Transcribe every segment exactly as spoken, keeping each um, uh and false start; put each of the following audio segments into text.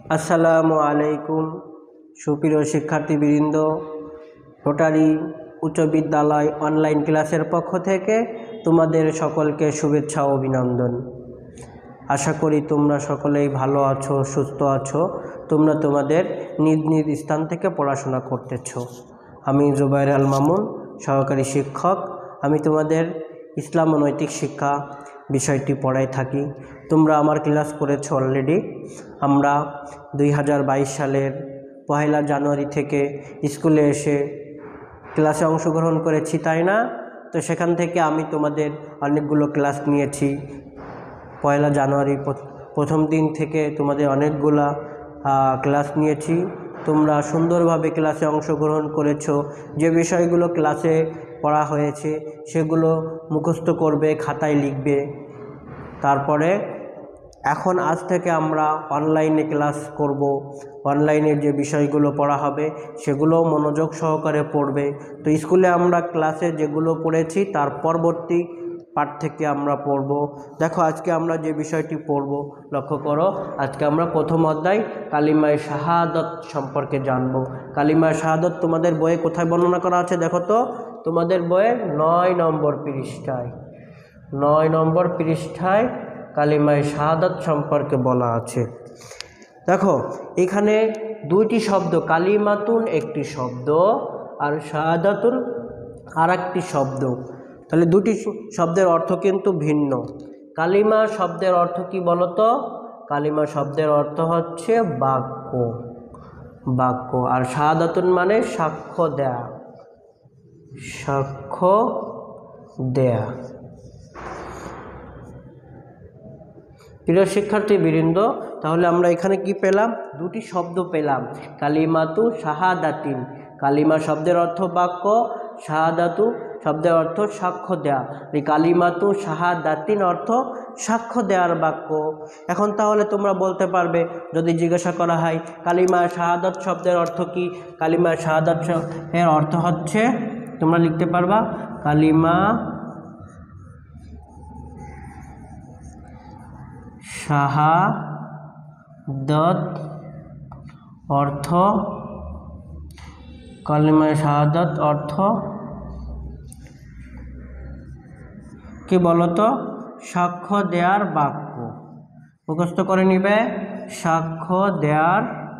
আসসালামু আলাইকুম সুপ্রিয় শিক্ষার্থীবৃন্দ, রোটারি উচ্চ বিদ্যালয় অনলাইন ক্লাসের পক্ষ থেকে তোমাদের সকলকে শুভেচ্ছা ও অভিনন্দন। আশা করি তোমরা সকলেই ভালো আছো, সুস্থ আছো। তোমরা তোমাদের নিজ নিজ স্থান থেকে পড়াশোনা করতেছ। আমি জুবাইর আল মামুন, সহকারী শিক্ষক। আমি তোমাদের ইসলাম ও নৈতিক শিক্ষা বিষয়টি পড়াই থাকি। তোমরা আমার ক্লাস করেছো অলরেডি। আমরা দুই হাজার বাইশ সালের পয়লা জানুয়ারি থেকে স্কুলে এসে ক্লাসে অংশগ্রহণ করেছি, তাই না? তো সেখান থেকে আমি তোমাদের অনেকগুলো ক্লাস নিয়েছি। পয়লা জানুয়ারি প্রথম দিন থেকে তোমাদের অনেকগুলা ক্লাস নিয়েছি। তোমরা সুন্দরভাবে ক্লাসে অংশগ্রহণ করেছো। যে বিষয়গুলো ক্লাসে পড়া হয়েছে সেগুলো মুখস্থ করবে, খাতায় লিখবে। তারপরে এখন আজ থেকে আমরা অনলাইনে ক্লাস করব। অনলাইনের যে বিষয়গুলো পড়া হবে সেগুলো মনোযোগ সহকারে পড়বে। তো স্কুলে আমরা ক্লাসে যেগুলো পড়েছি তার পরবর্তী পাঠ থেকে আমরা পড়ব। দেখো, আজকে আমরা যে বিষয়টি পড়ব, লক্ষ্য করো। আজকে আমরা প্রথম অধ্যায় কালিমায়ে শাহাদত সম্পর্কে জানব। কালিমায়ে শাহাদত তোমাদের বইয়ে কোথায় বর্ণনা করা আছে দেখো তো। তোমাদের বইয়ে নয় নম্বর পৃষ্ঠায় নয় নম্বর পৃষ্ঠায় কালিমায়ে শাহাদত সম্পর্কে বলা আছে। দেখো, এখানে দুইটি শব্দ, কালিমাতুন একটি শব্দ আর শাহাদাতুন আর একটি শব্দ। তাহলে দুটি শব্দের অর্থ কিন্তু ভিন্ন। কালিমা শব্দের অর্থ কি বলতো? কালিমা শব্দের অর্থ হচ্ছে বাক্য বাক্য আর শাহাদাতুন মানে সাক্ষ্য দেয়া সাক্ষ্য দেয়া প্রিয় শিক্ষার্থীবৃন্দ, তাহলে আমরা এখানে কি পেলাম? দুটি শব্দ পেলাম, কালিমাতু শাহাদাতিন। কালিমা শব্দের অর্থ বাক্য, শাহাদাতু শব্দের অর্থ সাক্ষ্য দেয়া। এই কালিমাতু শাহাদাতিন অর্থ সাক্ষ্য দেওয়ার বাক্য। এখন তাহলে তোমরা বলতে পারবে, যদি জিজ্ঞাসা করা হয় কালিমা শাহাদাত শব্দের অর্থ কি? কালিমা শাহাদাত এর অর্থ হচ্ছে, তোমরা লিখতে পারবা, কালিমা শাহাদত অর্থ কালিমা শাহাদত অর্থ কি বলতো? সাক্ষ্য দেওয়ার বাক্য। মুখস্থ করে নিবে, সাক্ষ্য দেওয়ার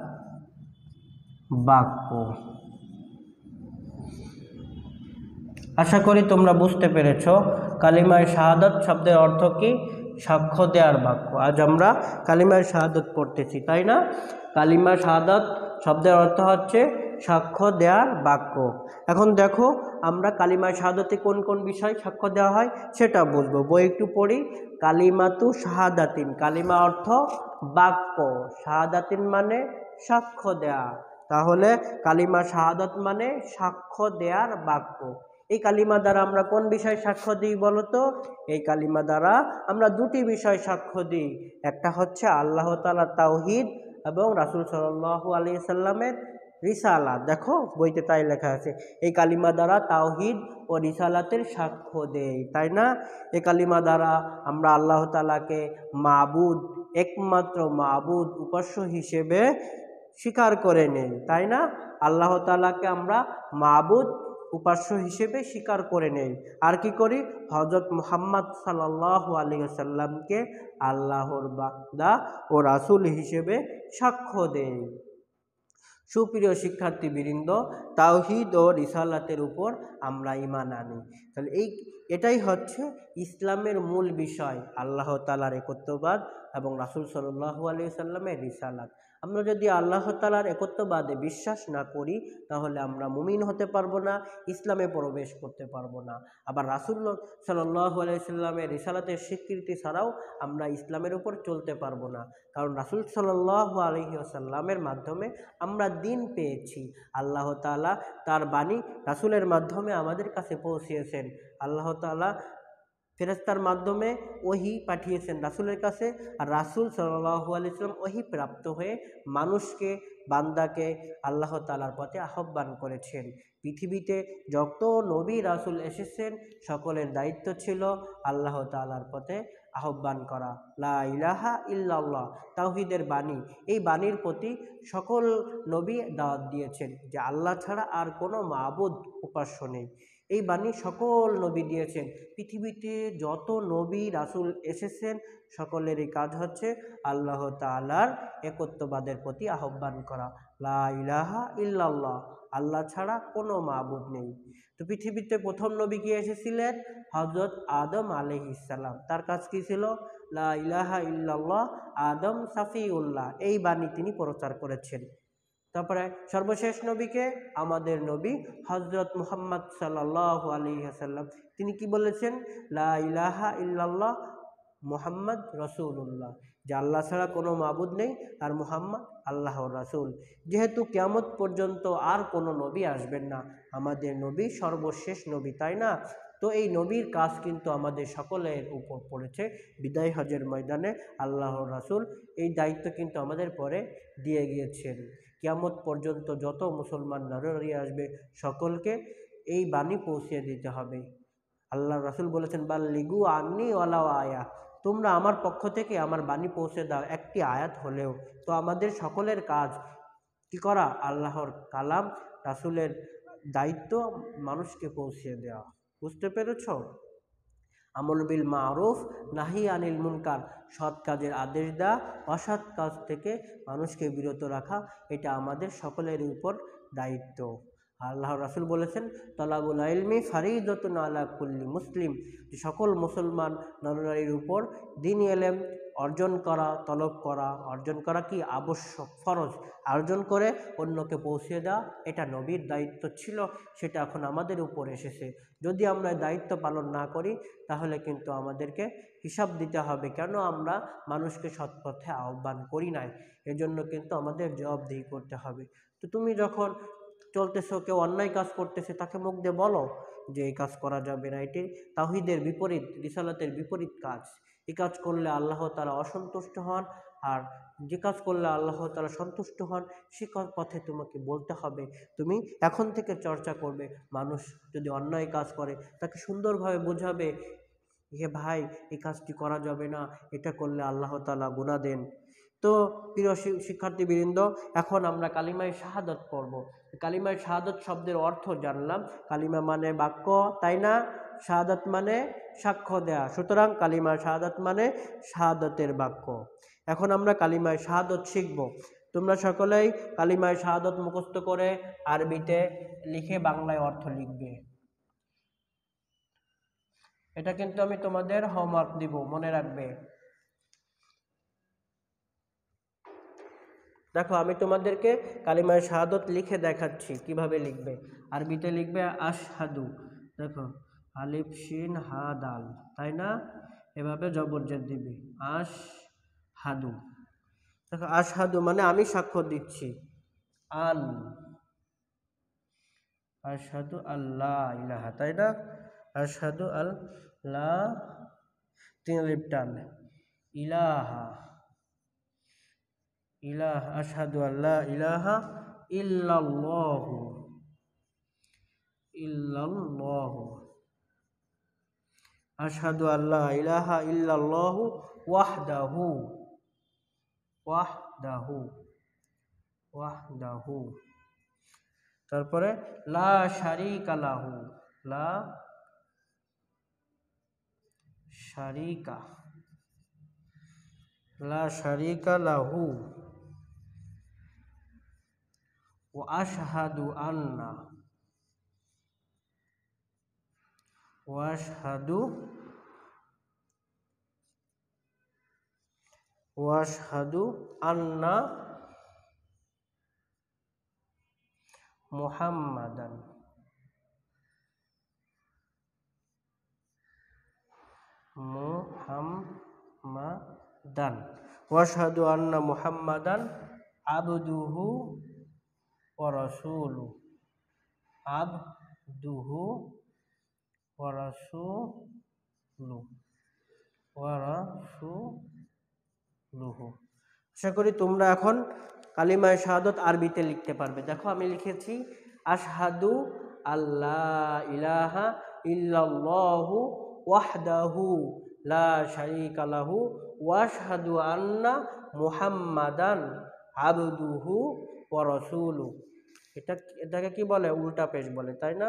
বাক্য। আশা করি তোমরা বুঝতে পেরেছো কালিমায়ে শাহাদত শব্দের অর্থ কি? সাক্ষ্য দেওয়ার বাক্য। আজ আমরা কালিমায়ে শাহাদত পড়তেছি, তাই না? কালিমা শাহাদত শব্দের অর্থ হচ্ছে সাক্ষ্য দেওয়ার বাক্য। এখন দেখো, আমরা কালিমায়ে শাহাদতে কোন কোন বিষয় সাক্ষ্য দেওয়া হয় সেটা বুঝবো। বই একটু পড়ি। কালিমাতু শাহাদাতিন, কালিমা অর্থ বাক্য, শাহাদাতিন মানে সাক্ষ্য দেয়া। তাহলে কালিমা শাহাদত মানে সাক্ষ্য দেওয়ার বাক্য। এই কালিমা দ্বারা আমরা কোন বিষয় সাক্ষ্য দিই বলতো? এই কালিমা দ্বারা আমরা দুটি বিষয় সাক্ষ্য দিই। একটা হচ্ছে আল্লাহ তাআলার তাওহীদ এবং রাসূল সাল্লাল্লাহু আলাইহি সাল্লামের রিসালাত। দেখো বইতে তাই লেখা আছে, এই কালিমা দ্বারা তাওহীদ ও রিসালাতের সাক্ষ্য দেই, তাই না? এই কালিমা দ্বারা আমরা আল্লাহ তাআলাকে মাবুদ, একমাত্র মাবুদ, উপাস্য হিসেবে স্বীকার করে নেই, তাই না? আল্লাহ তাআলাকে আমরা মাবুদ, উপাস্য হিসেবে স্বীকার করে নেই। আর কি করি? হযরত মুহাম্মদ সাল্লাল্লাহু আলাইহি ওয়াসাল্লামকে আল্লাহর বান্দা ও রাসূল হিসেবে সাক্ষ্য দেই। সুপ্রিয় শিক্ষার্থীবৃন্দ, তাওহীদ ও রিসালাতের উপর আমরা ঈমান আনি। তাহলে এই এটাই হচ্ছে ইসলামের মূল বিষয়, আল্লাহ তাআলার একত্ববাদ এবং রাসূল সাল্লাল্লাহু আলাইহি সাল্লামের রিসালাত। আমরা যদি আল্লাহ তাআলার একত্ববাদে বিশ্বাস না করি তাহলে আমরা মুমিন হতে পারবো না, ইসলামে প্রবেশ করতে পারবো না। আবার রাসূল সাল্লাল্লাহু আলাইহি সাল্লামের রিসালাতের স্বীকৃতি ছাড়াও আমরা ইসলামের উপর চলতে পারবো না। কারণ রাসূল সাল্লাল্লাহু আলাইহি ওয়াসাল্লামের মাধ্যমে আমরা দ্বীন পেয়েছি। আল্লাহ তাআলা তার বাণী রাসূলের মাধ্যমে আমাদের কাছে পৌঁছিয়েছেন। আল্লাহ তাআলা ফেরেশতার মাধ্যমে ওহী পাঠিয়েছেন রাসূলের কাছে, আর রাসূল সাল্লাল্লাহু আলাইহি ওয়াসাল্লাম ওহী প্রাপ্ত হয়ে মানুষকে, বান্দাকে আল্লাহ তাআলার পথে আহ্বান করেছেন। পৃথিবীতে যত নবী রাসূল এসেছেন সকলের দায়িত্ব ছিল আল্লাহ তাআলার পথে আহ্বান করা, লা ইলাহা ইল্লাল্লাহ তাওহীদের বাণী। এই বাণীর প্রতি সকল নবী দাওয়াত দিয়েছেন যে আল্লাহ ছাড়া আর কোনো মাবুদ উপাস্য নেই। এই বাণী সকল নবী দিয়েছেন। পৃথিবীতে যত নবী রাসূল এসেছেন সকলেরই কাজ হচ্ছে আল্লাহ তাআলার একত্ববাদের প্রতি আহ্বান করা, লা ইলাহা ইল্লাল্লাহ আল্লাহ ছাড়া কোনো মাবুদ নেই। তো পৃথিবীতে প্রথম নবী কি এসেছিলেন? হযরত আদম আলাইহিস সালাম। তার কাজ কি ছিল? লা ইলাহা ইল্লাল্লাহ আদম সাফিউল্লাহ, এই বাণী তিনি প্রচার করেছেন। তারপরে সর্বশেষ নবীকে আমাদের নবী হযরত মুহাম্মদ সাল্লাল্লাহু আলাইহি ওয়াসাল্লাম, তিনি কি বলেছেন? লা ইলাহা ইল্লাল্লাহ মুহাম্মদ রাসূলুল্লাহ, যে আল্লাহ ছাড়া কোনো মাবুদ নেই আর মুহাম্মদ আল্লাহর রাসূল। যেহেতু কিয়ামত পর্যন্ত আর কোনো নবী আসবেন না, আমাদের নবী সর্বশেষ নবী, তাই না? তো এই নবীর কাজ কিন্তু আমাদের সকলের উপর পড়েছে। বিদায় হজের ময়দানে আল্লাহর রাসূল এই দায়িত্ব কিন্তু আমাদের পরে দিয়ে গিয়েছেন। কিয়ামত পর্যন্ত যত মুসলমান নরনারী আসবে সকলকে এই বাণী পৌঁছে দিতে হবে। আল্লাহ রাসূল বলেছেন, বাল্লিগু আন্নি ওয়ালাউ আয়া, তোমরা আমার পক্ষ থেকে আমার বাণী পৌঁছে দাও, একটি আয়াত হলেও। তো আমাদের সকলের কাজ কি করা? আল্লাহর কালাম রাসূলের দায়িত্ব মানুষকে পৌঁছে দেওয়া। বুঝতে পেরেছ? আমল বিল মারুফ নাহি আনিল মুনকার, সৎ কাজের আদেশ দেওয়া, অসৎ কাজ থেকে মানুষকে বিরত রাখা, এটা আমাদের সকলের উপর দায়িত্ব। আল্লাহর রাসূল বলেছেন, তলাবুল ইলমি ফারিদাতুন আলা কুল্লি মুসলিম, যে সকল মুসলমান নরনারীর উপর দ্বীনি ইলম অর্জন করা, তলব করা, অর্জন করা কি আবশ্যক, ফরজ। অর্জন করে অন্যকে পৌঁছে দেওয়া এটা নবীর দায়িত্ব ছিল, সেটা এখন আমাদের উপর এসেছে। যদি আমরা দায়িত্ব পালন না করি তাহলে কিন্তু আমাদেরকে হিসাব দিতে হবে, কেন আমরা মানুষকে সৎপথে আহ্বান করি নাই। এজন্য কিন্তু আমাদের জবাবদিহি করতে হবে। তো তুমি যখন চলতেছো, কেউ অন্যায় কাজ করতেছে, তাকে মুখ দিয়ে বলো যে এই কাজ করা যাবে না, এটি তাওহীদের বিপরীত, রিসালাতের বিপরীত কাজ। এই কাজ করলে আল্লাহ তাআলা অসন্তুষ্ট হন, আর যে কাজ করলে আল্লাহ তাআলা সন্তুষ্ট হন সে পথে তোমাকে বলতে হবে। তুমি এখন থেকে চর্চা করবে, মানুষ যদি অন্যায় কাজ করে তাকে সুন্দরভাবে বোঝাবে, হে ভাই এই কাজটি করা যাবে না, এটা করলে আল্লাহ তাআলা গুনাহ দেন। তো প্রিয় শিক্ষার্থীবৃন্দ, এখন আমরা কালিমায়ে শাহাদাত পড়ব। কালিমায়ে শাহাদাত শব্দের অর্থ জানলাম। কালিমা মানে বাক্য, তাই না? শাহাদাত মানে সাক্ষ্য দেয়া, সুতরাং কালিমা শাহাদাত মানে শাহাদাতের বাক্য। এখন আমরা কালিমায়ে শাহাদাত শিখব। তোমরা সকলেই কালিমায়ে শাহাদাত মুখস্থ করে আরবিতে লিখে বাংলায় অর্থ লিখবে। এটা কিন্তু আমি তোমাদের হোমওয়ার্ক দিব, মনে রাখবে। দেখো আমি তোমাদেরকে কালিমায়ে শাহাদাত লিখে দেখাচ্ছি কিভাবে লিখবে। আরবিতে লিখবে আশহাদু, দেখো আলিফ শিন হা দাল, তাই না? এভাবে জবরজের দিবে, আশহাদু। দেখো আশহাদু মানে আমি সাক্ষ্য দিচ্ছি, আন, আশহাদু আল্লাহ ইলাহা, তাই না? আশহাদু আল্লাহ, তিন আলিফ টান, ইলাহা, ইলাহ, আশহাদু আল্লা ইলাহা ইল্লাল্লাহু, ইল্লাল্লাহু, আশহাদু আল্লা ইলাহা ইল্লাল্লাহু ওয়াহদাহু, ওয়াহদাহু, ওয়াহদাহু। তারপরে লা শারীকা লাহু, লা শারীকা, লা শারীকা লাহু, ওয়া আশহাদু আন্না, ওয়া আশহাদু, ওয়া আশহাদু আন্না মুহাম্মাদান, মুহাম্মাদান, ওয়া আশহাদু আন্না মুহাম্মাদান আবদুহু ওয়া রাসূলুহু, আবদুহু ওয়া রাসূলুহু, ওয়া রাসূলুহু। আশা করি তোমরা এখন কালিমায়ে শাহাদাত আরবিতে লিখতে পারবে। দেখো আমি লিখেছি আশহাদু আল্লা ইলাহা ইল্লাল্লাহু ওয়াহদাহু লা শারীকা লাহু ওয়া আশহাদু আন্না মুহাম্মাদান আবদুহু ওয়া রাসূলুহু। এটা এটাকে কি বলে? উল্টা পেশ বলে, তাই না?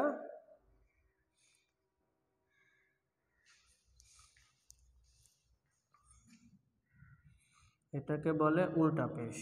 এটাকে বলে উল্টা পেশ।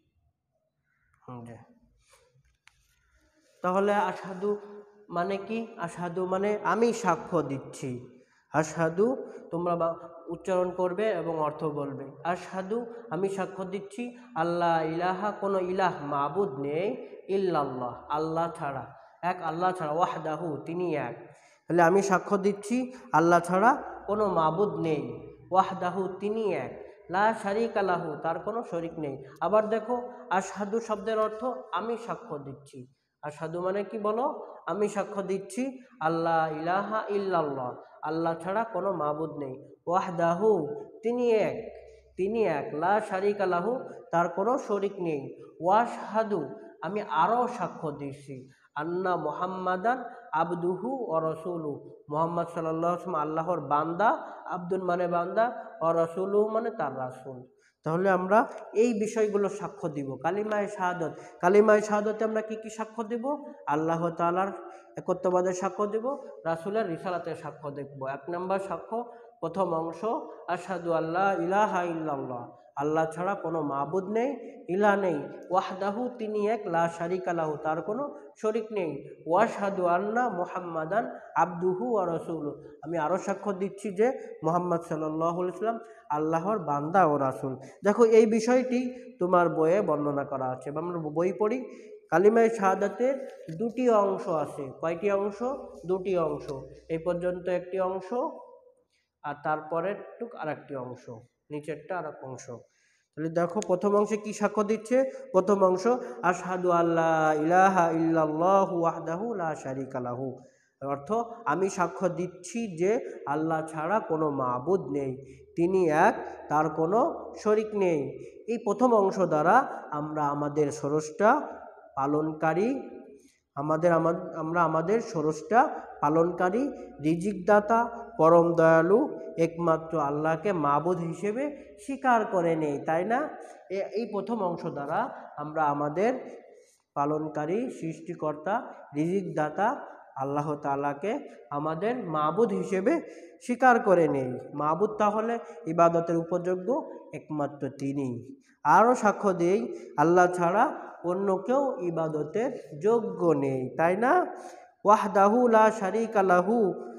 তাহলে আশহাদু মানে কি? আশহাদু মানে আমি সাক্ষ্য দিচ্ছি। আশহাদু তোমরা উচ্চারণ করবে এবং অর্থ বলবে। আশহাদু আমি সাক্ষ্য দিচ্ছি, আল্লাহ ইলাহা কোনো ইলাহ মাবুদ নেই, ইল্লাল্লাহ আল্লাহ ছাড়া, এক আল্লাহ ছাড়া, ওয়াহদাহু তিনি এক। তাহলে আমি সাক্ষ্য দিচ্ছি আল্লাহ ছাড়া কোনো মাবুদ নেই, ওয়াহদাহু তিনি এক, লা শারীকা লাহু তার কোনো শরিক নেই। আবার দেখো আশহাদু শব্দের অর্থ আমি সাক্ষ্য দিচ্ছি। আশহাদু মানে কি বলো? আমি সাক্ষ্য দিচ্ছি আল্লাহ ইলাহা ইল্লাল্লাহ আল্লাহ ছাড়া কোনো মাবুদ নেই, ওয়াহদাহু তিনি এক, তিনি এক, লা শারীকা লাহু তার কোনো শরিক নেই, ওয়াশহাদু আমি আরও সাক্ষ্য দিচ্ছি আন্না মুহাম্মাদান আবদুহু ও রাসূলুহু মুহাম্মদ সাল্লাল্লাহু আলাইহি ওয়াসাল্লাম আল্লাহর বান্দা, আব্দুল মানে বান্দা, ও রাসূলুহু মানে তার রাসূল। তাহলে আমরা এই বিষয়গুলো সাক্ষ্য দিব কালিমায়ে শাহাদাত। কালিমায়ে শাহাদাতে আমরা কি কি সাক্ষ্য দিব? আল্লাহ তাআলার একত্ববাদের সাক্ষ্য দিব, রাসূলের রিসালাতের সাক্ষ্য দেখব। এক নম্বর সাক্ষ্য, প্রথম অংশ, আশহাদু আল্লা ইলাহা ইল্লাল্লাহ আল্লাহ ছাড়া কোনো মাবুদ নেই, ইলাহ নেই, ওয়াহদাহু তিনি এক, লা শারীকা লাহু তার কোনো শরিক নেই, ওয়াশহাদু আন্না মুহাম্মাদান আবদুহু ওয়া রাসূলুহু আমি আরও সাক্ষ্য দিচ্ছি যে মুহাম্মদ সাল্লাল্লাহু আলাইহি ওয়াসাল্লাম আল্লাহর বান্দা ও রাসূল। দেখো এই বিষয়টি তোমার বইয়ে বর্ণনা করা আছে। আমরা বই পড়ি। কালিমায়ে শাহাদাতের দুটি অংশ আছে। কয়টি অংশ? দুটি অংশ। এই পর্যন্ত একটি অংশ, আর তারপরের টুক আর একটি অংশ, নিচেরটা আর এক অংশ। তাহলে দেখো প্রথম অংশে কি সাক্ষ্য দিচ্ছে? প্রথম অংশ আশহাদু আল্লা ইলাহা ইল্লাল্লাহু ওয়াহদাহু লা শারীকা লাহু, অর্থ আমি সাক্ষ্য দিচ্ছি যে আল্লাহ ছাড়া কোনো মাবুদ নেই, তিনি এক, তার কোনো শরিক নেই। এই প্রথম অংশ দ্বারা আমরা আমাদের ষোড়শটা পালনকারী আমাদের আমরা আমাদের ষোড়শটা পালনকারী, রিজিকদাতা, পরম দয়ালু একমাত্র আল্লাহকে মাবুদ হিসেবে স্বীকার করে নেই, তাই না? এই প্রথম অংশ দ্বারা আমরা আমাদের পালনকারী, সৃষ্টিকর্তা, রিজিকদাতা আল্লাহ তাআলাকে আমাদের মাবুদ হিসেবে স্বীকার করে নেই। মাবুদ তাহলে ইবাদতের উপযোগ্য একমাত্র তিনি। আরও সাক্ষ্য দেই আল্লাহ ছাড়া অন্য কেউ ইবাদতের যোগ্য নেই, তাই না? ওয়াহদাহু লা শারীকা লাহু,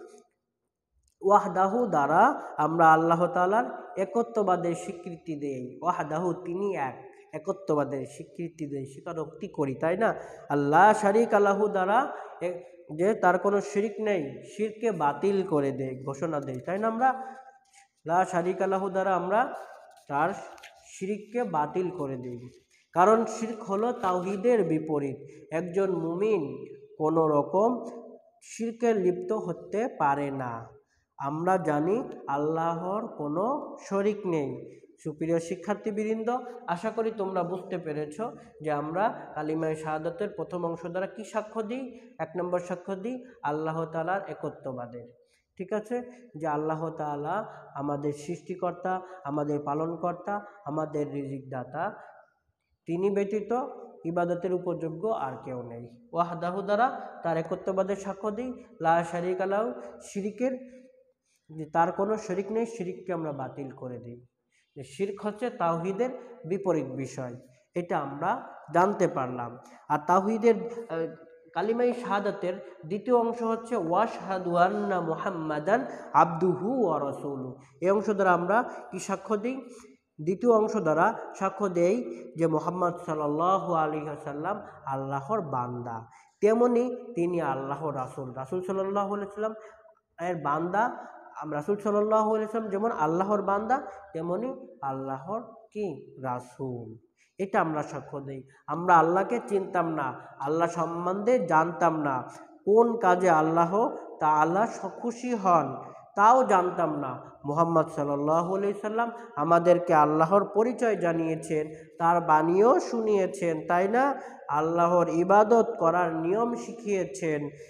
ওয়াহদাহু দ্বারা আমরা আল্লাহ তাআলার একত্ববাদের স্বীকৃতি দেই। ওয়াহদাহু তিনি এক, একত্ববাদের স্বীকৃতি দেই, স্বীকারোক্তি করি, তাই না? আল্লাহ শারীকা লাহু দ্বারা যে তার কোনো শিরক নেই, শিরকে বাতিল করে দেয়, ঘোষণা দেয়, তাই না? আমরা লা শারীকা লাহু দ্বারা আমরা তার শিরককে বাতিল করে দিই। কারণ শিরক হলো তাওহীদের বিপরীত। একজন মুমিন কোনো রকম শিরকে লিপ্ত হতে পারে না। আমরা জানি আল্লাহর কোনো শরিক নেই। সুপ্রিয় শিক্ষার্থীবৃন্দ, আশা করি তোমরা বুঝতে পেরেছ যে আমরা কালিমায়ে শাহাদাতের প্রথম অংশ দ্বারা কি সাক্ষ্য দিই? এক নম্বর সাক্ষ্য দিই আল্লাহ তাআলার একত্ববাদের। ঠিক আছে, যে আল্লাহ তাআলা আমাদের সৃষ্টিকর্তা, আমাদের পালনকর্তা, আমাদের রিজিকদাতা, তিনি ব্যতীত ইবাদতের উপযোগ্য আর কেউ নেই। ওয়াহদাহু দ্বারা তার একত্ববাদের সাক্ষ্য দিই, লা শারীকা লাহু শিরকের যে তার কোনো শরিক নেই, শিরককে আমরা বাতিল করে দিই। যে শিরক হচ্ছে তাওহীদের বিপরীত বিষয়, এটা আমরা জানতে পারলাম। আর তাওহীদের কালিমায়ে শাহাদাতের দ্বিতীয় অংশ হচ্ছে ওয়াশহাদু আন্না মুহাম্মাদান আবদুহু ওয়া রাসূলুহু। এই অংশ দ্বারা আমরা কি সাক্ষ্য দিই? দ্বিতীয় অংশ দ্বারা সাক্ষ্য দেই যে মুহাম্মদ সাল্লাল্লাহু আলাইহি ওয়াসাল্লাম আল্লাহর বান্দা, তেমনি তিনি আল্লাহর রাসূল। রাসূল সাল্লাল্লাহু আলাইহি ওয়াসাল্লাম এর বান্দা, রাসূল সাল্লাল্লাহু আলাইহি ওয়াসাল্লাম যেমন আল্লাহর বান্দা, তেমনি আল্লাহর কি রাসূল। এটা আমরা সাক্ষ্য দিই। আমরা আল্লাহকে চিনতাম না, আল্লাহ সম্বন্ধে জানতাম না, কোন কাজে আল্লাহ তাআলা খুশি হন তাও জানতাম না। মুহাম্মদ সাল্লাল্লাহু আলাইহি সাল্লাম আমাদেরকে আল্লাহর পরিচয় জানিয়েছেন, তার বাণীও শুনিয়েছেন, তাই না? আল্লাহর ইবাদত করার নিয়ম শিখিয়েছেন,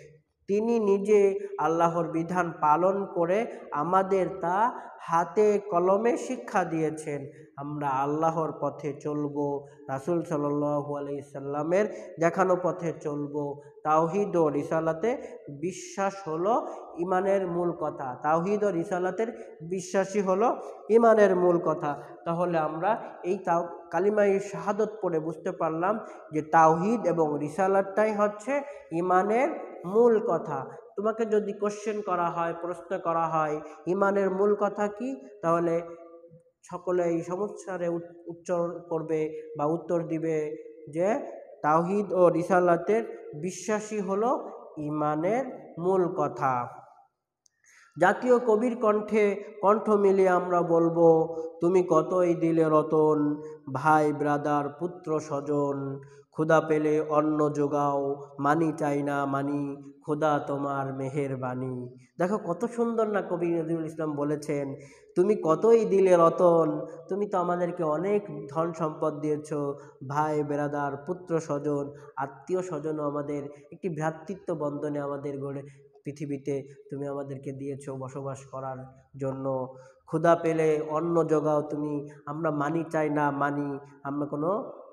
তিনি নিজে আল্লাহর বিধান পালন করে আমাদের তা হাতে কলমে শিক্ষা দিয়েছেন। আমরা আল্লাহর পথে চলব, রাসূল সাল্লাল্লাহু আলাইহি সাল্লামের দেখানো পথে চলব। তাওহীদ ও রিসালাতে বিশ্বাস হলো ঈমানের মূল কথা। তাওহীদ ও রিসালাতের বিশ্বাসী হলো ঈমানের মূল কথা। তাহলে আমরা এই তাও কালিমায়ে শাহাদত পড়ে বুঝতে পারলাম যে তাওহীদ এবং রিসালাতটাই হচ্ছে ঈমানের মূল কথা। তোমাকে যদি কোশ্চেন করা হয়, প্রশ্ন করা হয় ঈমানের মূল কথা কি, তাহলে সকলে এই সমস্যারে উচ্চার করবে বা উত্তর দিবে যে তাওহীদ ও রিসালাতের বিশ্বাসী হলো ঈমানের মূল কথা। জাতীয় কবির কণ্ঠে কণ্ঠ মিলিয়ে আমরা বলবো, তুমি কতই দিলে রতন, ভাই ব্রাদার পুত্র স্বজন, ক্ষুধা পেলে অন্ন যোগাও, মানি চাই না মানি, খোদা তোমার মেহেরবানি। দেখো কত সুন্দর না কবি নজরুল ইসলাম বলেছেন, তুমি কতই দিলে রতন, তুমি তো আমাদেরকে অনেক ধন সম্পদ দিয়েছ, ভাই ব্রাদার পুত্র স্বজন, আত্মীয় স্বজনও আমাদের একটি ভ্রাতৃত্ব বন্ধনে আমাদের গড়ে পৃথিবীতে তুমি আমাদেরকে দিয়েছো বসবাস করার জন্য। ক্ষুধা পেলে অন্ন যোগাও তুমি, আমরা মানি চাই না মানি, আমরা কোনো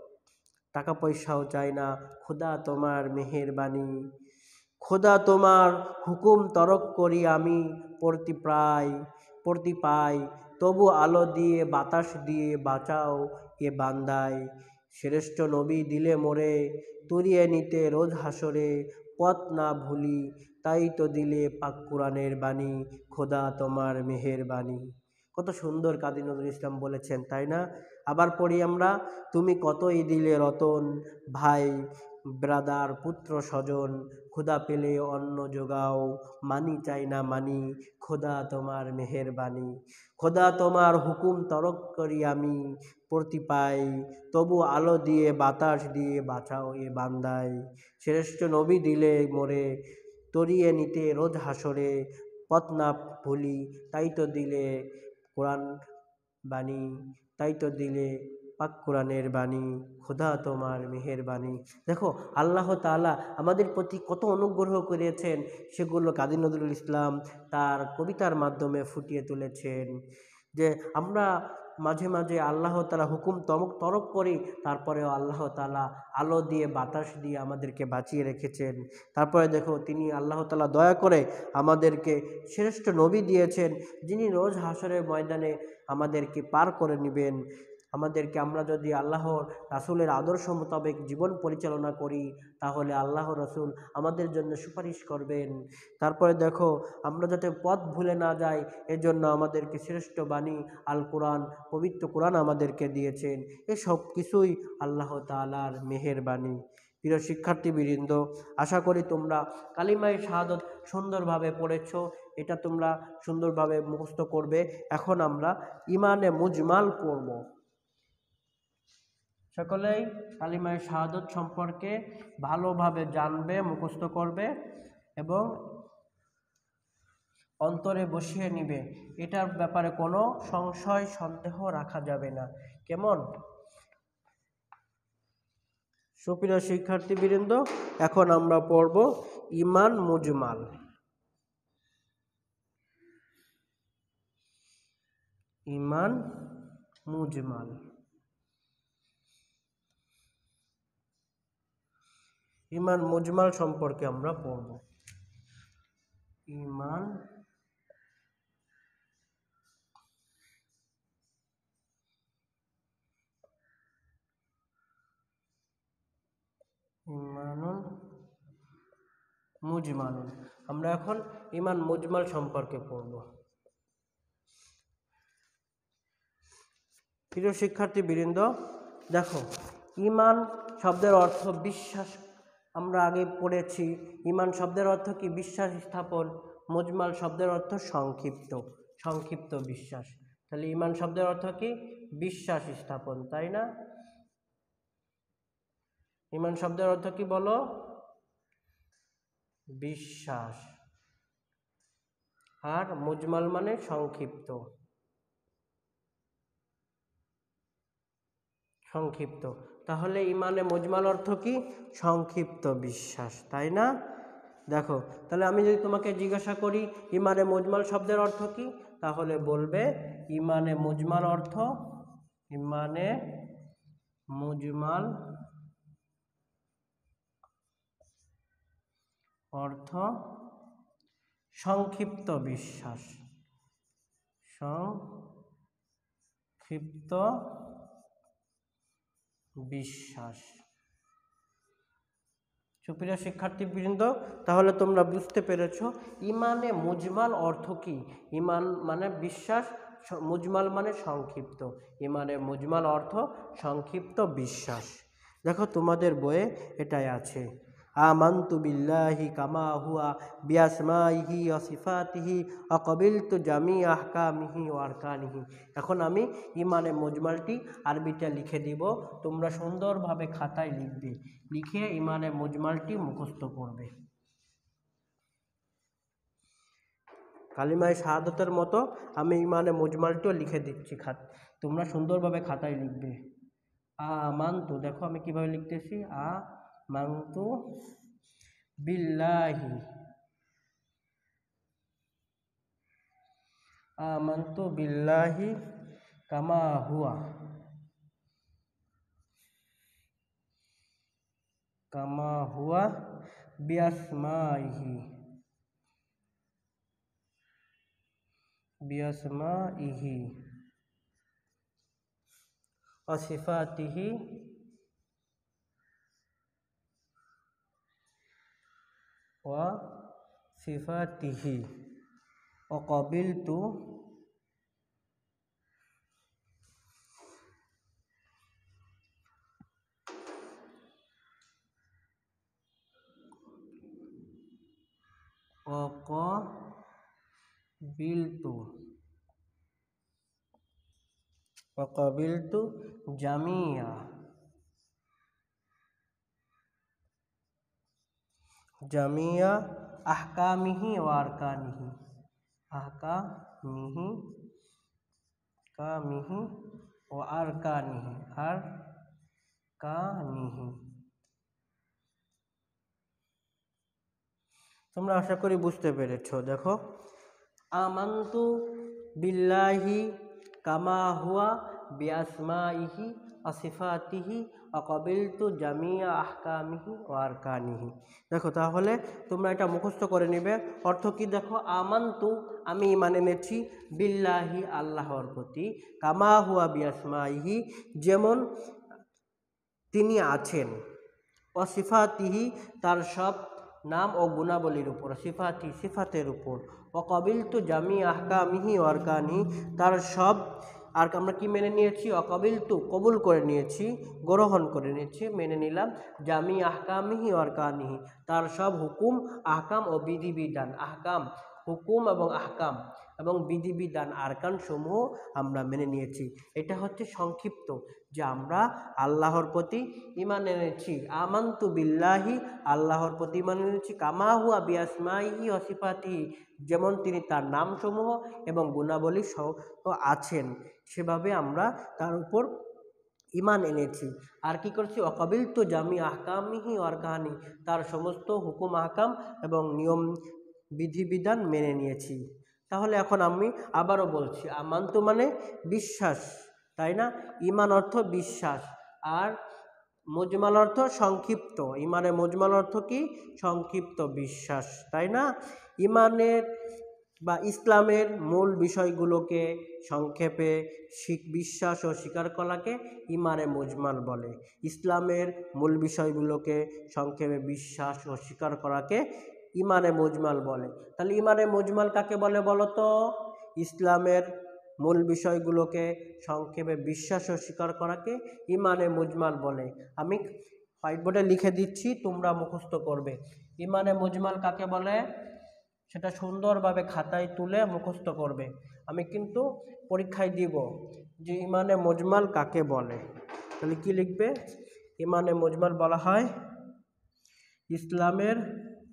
টাকা পয়সাও চাই না, খোদা তোমার মেহেরবানি। খোদা তোমার হুকুম তরক করি আমি, পড়তি প্রায় পড়তি পাই, তবু আলো দিয়ে বাতাস দিয়ে বাঁচাও এ বান্দায়। শ্রেষ্ঠ নবী দিলে মোরে, তরিয়ে নিতে রোজ হাসরে, পথ না ভুলি তাই তো দিলে পাক কুরআনের বাণী, খোদা তোমার মেহেরবানি। কত সুন্দর কাজী নজরুল ইসলাম বলেছেন, তাই না? আবার পড়ি আমরা, তুমি কতই দিলে রতন, ভাই ব্রাদার পুত্র স্বজন, ক্ষুধা পেলে অন্ন যোগাও, মানি চাই না মানি, খোদা তোমার মেহেরবানি। খোদা তোমার হুকুম তরক করি আমি, পড়তি পাই, তবু আলো দিয়ে বাতাস দিয়ে বাঁচাও এ বান্দায়। শ্রেষ্ঠ নবী দিলে মোরে, তরিয়ে নিতে রোজ হাসরে, পথ না ভুলি তাই তো দিলে কোরআন বাণী, তাই তো দিলে পাক কোরআনের বাণী, খোদা তোমার মেহেরবানি। দেখো আল্লাহ তাআলা আমাদের প্রতি কত অনুগ্রহ করেছেন, সেগুলো কাজী নজরুল ইসলাম তার কবিতার মাধ্যমে ফুটিয়ে তুলেছেন। যে আমরা মাঝে মাঝে আল্লাহ তাআলা হুকুম তমক তরক করি, তারপরেও আল্লাহ তাআলা আলো দিয়ে বাতাস দিয়ে আমাদেরকে বাঁচিয়ে রেখেছেন। তারপরে দেখো তিনি আল্লাহ তাআলা দয়া করে আমাদেরকে শ্রেষ্ঠ নবী দিয়েছেন, যিনি রোজ হাসরের ময়দানে আমাদেরকে পার করে নেবেন। আমাদেরকে আমরা যদি আল্লাহর রাসূলের আদর্শ মোতাবেক জীবন পরিচালনা করি, তাহলে আল্লাহ রাসূল আমাদের জন্য সুপারিশ করবেন। তারপরে দেখো আমরা যাতে পথ ভুলে না যাই, এজন্য আমাদেরকে শ্রেষ্ঠ বাণী আল কোরআন, পবিত্র কোরআন আমাদেরকে দিয়েছেন। এসব কিছুই আল্লাহ তাআলার মেহেরবানি। প্রিয় শিক্ষার্থীবৃন্দ, আশা করি তোমরা কালিমায়ে শাহাদত সুন্দরভাবে পড়েছ, এটা তোমরা সুন্দরভাবে মুখস্থ করবে। এখন আমরা ঈমানে মুজমাল পড়ব। সকলেই কালিমায়ে শাহাদত সম্পর্কে ভালোভাবে জানবে, মুখস্থ করবে এবং অন্তরে বসিয়ে নিবে। এটার ব্যাপারে কোনো সংশয় সন্দেহ রাখা যাবে না। কেমন? সুপ্রিয় শিক্ষার্থীবৃন্দ, এখন আমরা পড়ব ঈমান মুজমাল। ঈমান মুজমাল। ঈমান মুজমাল সম্পর্কে আমরা পড়ব। ঈমান ঈমানুল মুজমাল। আমরা এখন ঈমান মুজমাল সম্পর্কে পড়ব। প্রিয় শিক্ষার্থীবৃন্দ, দেখো ঈমান শব্দের অর্থ বিশ্বাস। আমরা আগে পড়েছি ঈমান শব্দের অর্থ কি? বিশ্বাস স্থাপন। মুজমাল শব্দের অর্থ সংক্ষিপ্ত, সংক্ষিপ্ত বিশ্বাস। তাহলে ঈমান শব্দের অর্থ কি? বিশ্বাস স্থাপন, তাই না? ঈমান শব্দের অর্থ কি বলো? বিশ্বাস। আর মুজমাল মানে সংক্ষিপ্ত, সংক্ষিপ্ত। তাহলে ঈমানে মুজমাল অর্থ কি? সংক্ষিপ্ত বিশ্বাস, তাই না? দেখো, তাহলে আমি যদি তোমাকে জিজ্ঞাসা করি ইমানে মুজমাল শব্দের অর্থ কি, তাহলে বলবে ইমানে মুজমাল অর্থ ইমানে মুজমাল অর্থ সংক্ষিপ্ত বিশ্বাস, সংক্ষিপ্ত বিশ্বাস। সুপ্রিয় শিক্ষার্থীবৃন্দ, তাহলে তোমরা বুঝতে পেরেছো ইমানে মুজমাল অর্থ কি। ইমান মানে বিশ্বাস, মুজমাল মানে সংক্ষিপ্ত। ইমানে মুজমাল অর্থ সংক্ষিপ্ত বিশ্বাস। দেখো তোমাদের বইয়ে এটাই আছে, আমানতু বিল্লাহি কামা হুয়া বিআসমাইহি ওয়া সিফাতিহি ওয়া ক্বাবিলতু জামি আহকামিহি ওয়া আরকানিহি। এখন আমি ইমানে মুজমালটি আরবিতে লিখে দিব, তোমরা সুন্দরভাবে খাতায় লিখবে, লিখে ইমানে মুজমালটি মুখস্থ করবে। কালিমায়ে শাহাদাতের মতো আমি ইমানে মুজমালটিও লিখে দিচ্ছি, খাত তোমরা সুন্দরভাবে খাতায় লিখবে। আমানতু, দেখো আমি কিভাবে লিখতেছি, আ মানতু বিল্লাহি, আমানতু বিল্লাহি কামা হুয়া কামা হুয়া বিআসমাইহি বিআসমাইহি ওয়া সিফাতিহি ওয়া সিফাতিহি ওয়া ক্বাবিলতু ওয়া ক্বাবিলতু ওয়া ক্বাবিলতু জামিয়া জামিয়া আহকামিহি ওয়া আরকানিহি আহকামিহি কামিহি ওয়া আরকানিহি আরকানিহি। তোমরা আশা করি বুঝতে পেরেছো। দেখো, আমানতু বিল্লাহি কামা হুয়া বিআসমাইহি ওয়া সিফাতিহি ওয়া ক্বাবিলতু জামিয়া আহকামিহি ওয়া আরকানিহি। দেখো, তাহলে তোমরা এটা মুখস্থ করে নেবে। অর্থ কি দেখো, আমানতু আমি ঈমান এনেছি, বিল্লাহি আল্লাহর প্রতি, কামা হুয়া বিআসমাইহি যেমন তিনি আছেন, ওয়া সিফাতিহি তার সব নাম ও গুণাবলীর উপর, সিফাতি সিফাতের উপর, ওয়া ক্বাবিলতু জামি আহকামিহি ওয়া আরকানিহি তার সব, আর আমরা কি মেনে নিয়েছি, ওয়া ক্বাবিলতু কবুল করে নিয়েছি, গ্রহণ করে নিয়েছি, মেনে নিলাম, জামি আহকামিহি ওয়া আরকানিহি তার সব হুকুম, আহকাম ও বিধিবিধান, আহকাম হুকুম এবং আহকাম এবং বিধিবিধান আরকান সমূহ আমরা মেনে নিয়েছি। এটা হচ্ছে সংক্ষিপ্ত যে আমরা আল্লাহর প্রতি ঈমান এনেছি। আমানতু বিল্লাহি আল্লাহর প্রতি ঈমান এনেছি, কামা হুয়া বিআসমাইহি ওয়া সিফাতিহি যেমন তিনি তার নামসমূহ এবং গুণাবলী সহ আছেন সেভাবে আমরা তার উপর ঈমান এনেছি। আর কি করছি, ওয়া ক্বাবিলতু জামি আহকামিহি ওয়া আরকানিহি তার সমস্ত হুকুম আহকাম এবং নিয়ম বিধিবিধান মেনে নিয়েছি। তাহলে এখন আমি আবারও বলছি, আমানতু মানে বিশ্বাস, তাই না? ঈমান অর্থ বিশ্বাস, আর মুজমাল অর্থ সংক্ষিপ্ত। ঈমানে মুজমাল অর্থ কি, সংক্ষিপ্ত বিশ্বাস, তাই না? ঈমানের বা ইসলামের মূল বিষয়গুলোকে সংক্ষেপে বিশ্বাস ও স্বীকার করাকে ঈমানে মুজমাল বলে। ইসলামের মূল বিষয়গুলোকে সংক্ষেপে বিশ্বাস ও স্বীকার করাকে ঈমানে মুজমাল বলে। তাহলে ঈমানে মুজমাল কাকে বলে বলো তো? ইসলামের মূল বিষয়গুলোকে সংক্ষেপে বিশ্বাস ও স্বীকার করাকে ঈমানে মুজমাল বলে। আমি হোয়াইট বোর্ডে লিখে দিচ্ছি, তোমরা মুখস্থ করবে। ঈমানে মুজমাল কাকে বলে সেটা সুন্দরভাবে খাতায় তুলে মুখস্থ করবে। আমি কিন্তু পরীক্ষায় দিব যে ঈমানে মুজমাল কাকে বলে। তাহলে কি লিখবে? ঈমানে মুজমাল বলা হয় ইসলামের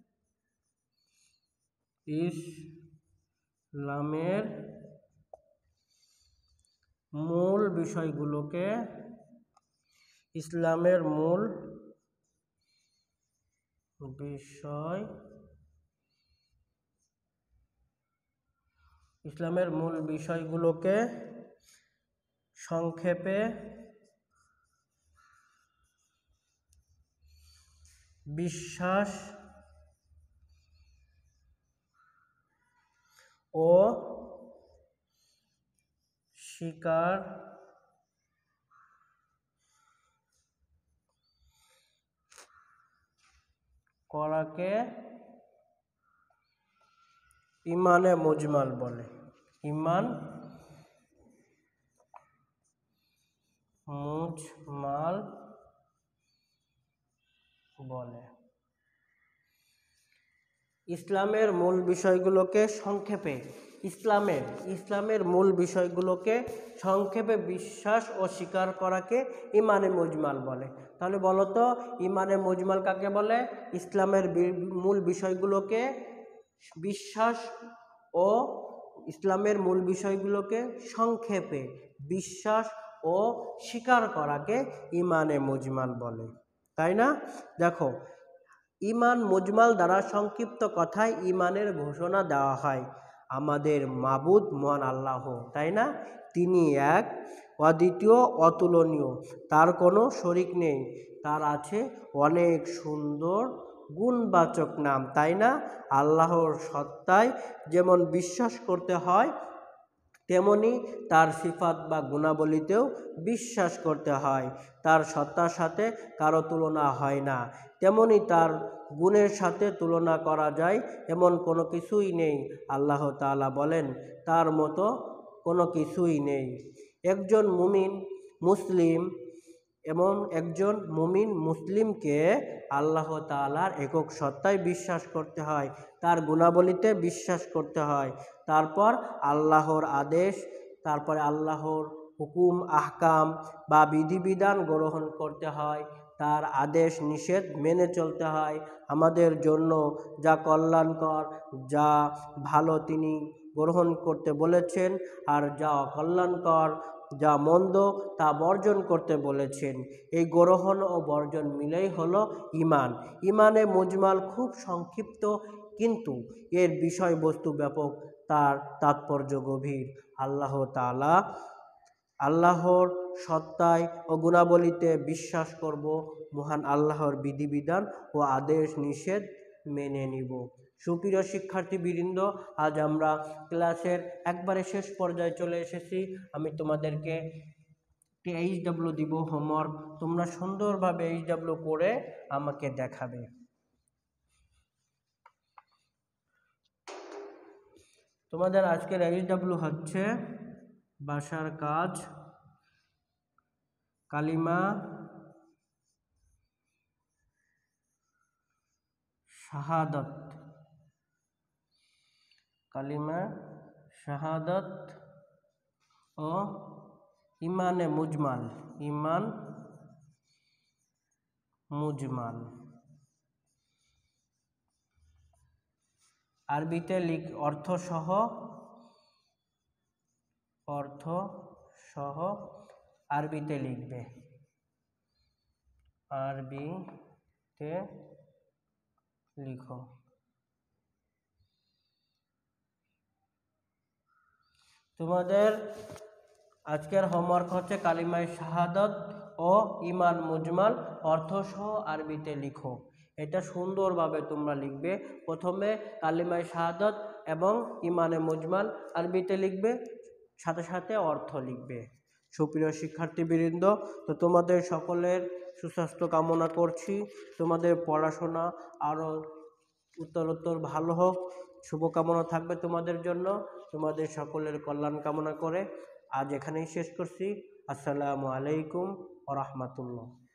ইসলামের মূল বিষয়গুলোকে ইসলামের মূল বিষয় ইসলামের মূল বিষয়গুলোকে সংক্ষেপে বিশ্বাস ও স্বীকার করাকে ইমানে মুজমাল বলে। ইমান মুজমাল বলে। ইসলামের মূল বিষয়গুলোকে সংক্ষেপে ইসলামের ইসলামের মূল বিষয়গুলোকে সংক্ষেপে বিশ্বাস ও স্বীকার করাকে ইমানে মুজমাল বলে। তাহলে বলো তো, ইমানে মুজমাল কাকে বলে? ইসলামের মূল বিষয়গুলোকে বিশ্বাস ও ইসলামের মূল বিষয়গুলোকে সংক্ষেপে বিশ্বাস ও স্বীকার করাকে ইমানে মুজমাল বলে, তাই না? দেখো, ইমান মুজমাল দ্বারা সংক্ষিপ্ত কথায় ইমানের ঘোষণা দেওয়া হয় আমাদের মাবুদ মহান আল্লাহ, তাই না? তিনি এক, অদ্বিতীয়, অতুলনীয়, তার কোনো শরিক নেই, তার আছে অনেক সুন্দর গুণবাচক নাম, তাই না? আল্লাহর সত্তায় যেমন বিশ্বাস করতে হয় তেমনি তার সিফাত বা গুণাবলীতেও বিশ্বাস করতে হয়। তার সত্তার সাথে কারো তুলনা হয় না, তেমনি তার গুণের সাথে তুলনা করা যায় এমন কোনো কিছুই নেই। আল্লাহ তাআলা বলেন, তার মতো কোনো কিছুই নেই। একজন মুমিন মুসলিম এবং একজন মুমিন মুসলিমকে আল্লাহ তাআলার একক সত্তায় বিশ্বাস করতে হয়, তার গুণাবলীতে বিশ্বাস করতে হয়, তারপর আল্লাহর আদেশ, তারপরে আল্লাহর হুকুম আহকাম বা বিধিবিধান গ্রহণ করতে হয়, তার আদেশ নিষেধ মেনে চলতে হয়। আমাদের জন্য যা কল্যাণকর, যা ভালো তিনি গ্রহণ করতে বলেছেন, আর যা অকল্যাণকর, যা মন্দ তা বর্জন করতে বলেছেন। এই গ্রহণ ও বর্জন মিলেই হলো ইমান। ইমানে মুজমাল খুব সংক্ষিপ্ত, কিন্তু এর বিষয়বস্তু ব্যাপক, তার তাৎপর্য গভীর। আল্লাহ তাআলা আল্লাহর সত্তায় ও গুণাবলীতে বিশ্বাস করব, মহান আল্লাহর বিধিবিধান ও আদেশ নিষেধ মেনে নিব। সুপ্রিয় শিক্ষার্থীবৃন্দ, আজ আমরা ক্লাসের একবারে শেষ পর্যায়ে চলে এসেছি। আমি তোমাদেরকে একটি এইচ ডাব্লিউ দিব, হোমওয়ার্ক। তোমরা সুন্দরভাবে এইচ ডাব্লিউ করে আমাকে দেখাবে। তোমাদের আজকের এইচ ডাব্লিউ হচ্ছে বাসার কাজ, কালিমা শাহাদাত, কালিমা শাহাদাত ও ইমানে মুজমাল, ইমান মুজমাল। আরবিতে লিখ অর্থ সহ, অর্থ সহ আরবিতে লিখবে, আরবিতে লিখো। তোমাদের আজকের হোমওয়ার্ক হচ্ছে কালিমায়ে শাহাদাত ও ইমান মুজমাল অর্থ সহ আরবিতে লিখো। এটা সুন্দরভাবে তোমরা লিখবে। প্রথমে কালিমায়ে শাহাদাত এবং ইমানে মুজমাল আরবিতে লিখবে, সাথে সাথে অর্থ লিখবে। সুপ্রিয় শিক্ষার্থীবৃন্দ, তো তোমাদের সকলের সুস্বাস্থ্য কামনা করছি, তোমাদের পড়াশোনা আরও উত্তরোত্তর ভালো হোক, শুভকামনা থাকবে তোমাদের জন্য। তোমাদের সকলের কল্যাণ কামনা করে আজ এখানেই শেষ করছি। আসসালামু আলাইকুম ওয়া রাহমাতুল্লাহ।